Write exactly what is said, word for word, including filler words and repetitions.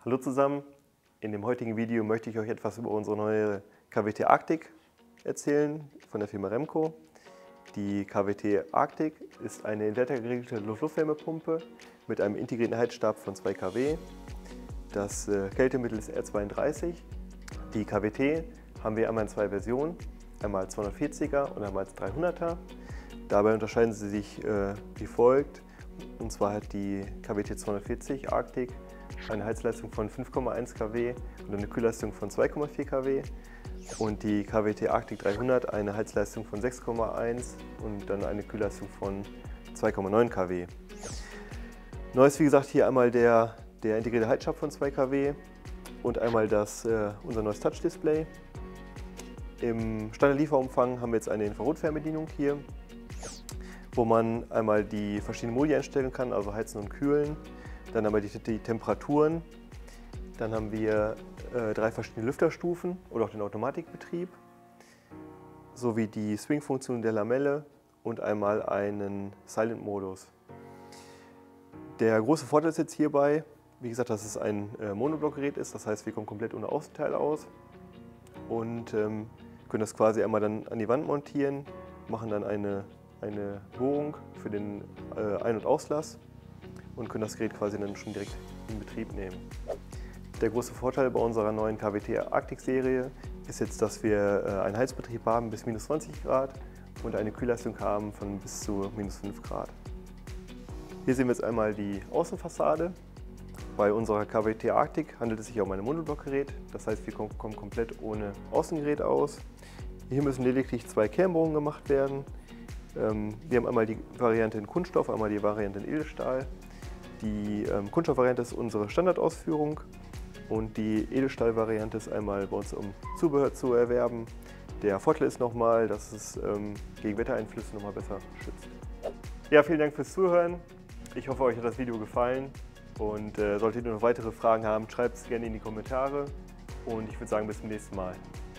Hallo zusammen, in dem heutigen Video möchte ich euch etwas über unsere neue K W T Arctic erzählen von der Firma Remco. Die K W T Arctic ist eine invertergeregelte Luft-Luft-Wärmepumpe mit einem integrierten Heizstab von zwei Kilowatt. Das äh, Kältemittel ist R zweiunddreißig. Die K W T haben wir einmal in zwei Versionen, einmal als zweihundertvierziger und einmal als dreihunderter. Dabei unterscheiden sie sich äh, wie folgt. Und zwar hat die K W T zweihundertvierzig Arctic eine Heizleistung von fünf Komma eins Kilowatt und eine Kühlleistung von zwei Komma vier Kilowatt. Und die K W T Arctic dreihundert eine Heizleistung von sechs Komma eins und dann eine Kühlleistung von zwei Komma neun Kilowatt. Neu ist wie gesagt hier einmal der, der integrierte Heizstab von zwei Kilowatt und einmal das, äh, unser neues Touch-Display. Im Standard-Lieferumfang haben wir jetzt eine Infrarotfernbedienung hier, wo man einmal die verschiedenen Modi einstellen kann, also heizen und kühlen. Dann haben wir die, die Temperaturen. Dann haben wir äh, drei verschiedene Lüfterstufen oder auch den Automatikbetrieb, sowie die Swing-Funktion der Lamelle und einmal einen Silent-Modus. Der große Vorteil ist jetzt hierbei, wie gesagt, dass es ein äh, Monoblockgerät ist, das heißt, wir kommen komplett ohne Außenteil aus und ähm, können das quasi einmal dann an die Wand montieren, machen dann eine, eine Bohrung für den äh, Ein- und Auslass und können das Gerät quasi dann schon direkt in Betrieb nehmen. Der große Vorteil bei unserer neuen K W T Arctic Serie ist jetzt, dass wir äh, einen Heizbetrieb haben bis minus zwanzig Grad und eine Kühlleistung haben von bis zu minus fünf Grad. Hier sehen wir jetzt einmal die Außenfassade. Bei unserer K W T Arctic handelt es sich um ein Monoblockgerät, das heißt, wir kommen komplett ohne Außengerät aus. Hier müssen lediglich zwei Kernbohrungen gemacht werden. Wir haben einmal die Variante in Kunststoff, einmal die Variante in Edelstahl. Die Kunststoffvariante ist unsere Standardausführung und die Edelstahlvariante ist einmal bei uns, um Zubehör zu erwerben. Der Vorteil ist nochmal, dass es gegen Wettereinflüsse nochmal besser schützt. Ja, vielen Dank fürs Zuhören. Ich hoffe, euch hat das Video gefallen. Und äh, solltet ihr noch weitere Fragen haben, schreibt es gerne in die Kommentare. Und ich würde sagen, bis zum nächsten Mal.